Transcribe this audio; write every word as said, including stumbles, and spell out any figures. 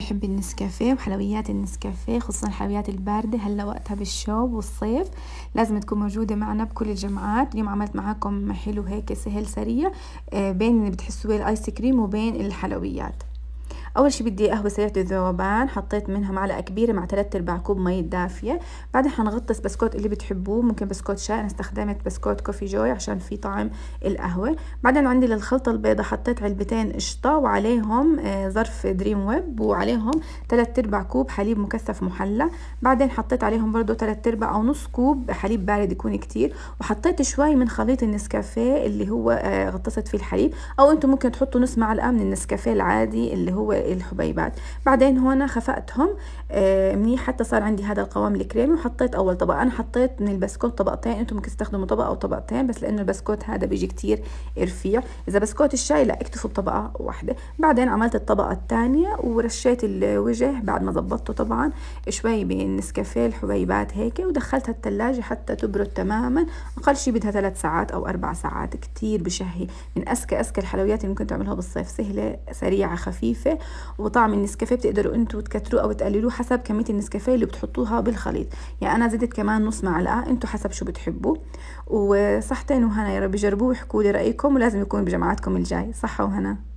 بحب النسكافيه وحلويات النسكافيه، خصوصا الحلويات الباردة. هلا وقتها بالشوب والصيف لازم تكون موجودة معنا بكل الجمعات. اليوم عملت معاكم حلو هيك سهل سريع بين اللي بتحسوه الايس كريم وبين الحلويات. اول شي بدي قهوه سريعه الذوبان، حطيت منها معلقه كبيره مع ثلاثة ارباع كوب مي دافيه. بعدين حنغطس بسكوت اللي بتحبوه، ممكن بسكوت شاي، انا استخدمت بسكوت كوفي جوي عشان في طعم القهوه. بعدين عندي للخلطه البيضاء حطيت علبتين قشطه وعليهم ظرف دريم ويب وعليهم ثلاثة ارباع كوب حليب مكثف محلى. بعدين حطيت عليهم برضو ثلاثة ارباع او نص كوب حليب بارد يكون كتير، وحطيت شوي من خليط النسكافيه اللي هو غطست فيه الحليب، او انتم ممكن تحطوا نص معلقه من النسكافيه العادي اللي هو الحبيبات. بعدين هون خفقتهم آه منيح حتى صار عندي هذا القوام الكريمي. وحطيت اول طبقه، انا حطيت من البسكوت طبقتين، انتم ممكن تستخدموا طبقه او طبقتين، بس لانه البسكوت هذا بيجي كتير رفيع. اذا بسكوت الشاي لا اكتفوا بطبقه واحده. بعدين عملت الطبقه الثانيه ورشيت الوجه بعد ما زبطته طبعا شوي بالنسكافيه الحبيبات هيك، ودخلتها الثلاجه حتى تبرد تماما. اقل شيء بدها ثلاث ساعات او اربع ساعات. كتير بشهي، من اذكى اذكى الحلويات اللي ممكن تعملوها بالصيف، سهله سريعه خفيفه. وطعم النسكافيه بتقدروا انتوا تكتروه او تقللوه حسب كميه النسكافيه اللي بتحطوها بالخليط. يعني انا زدت كمان نص معلقه، انتوا حسب شو بتحبوا. وصحتين وهنا، يا رب جربوه وحكوا لي رايكم، ولازم يكون بجمعاتكم الجاي. صحه وهنا.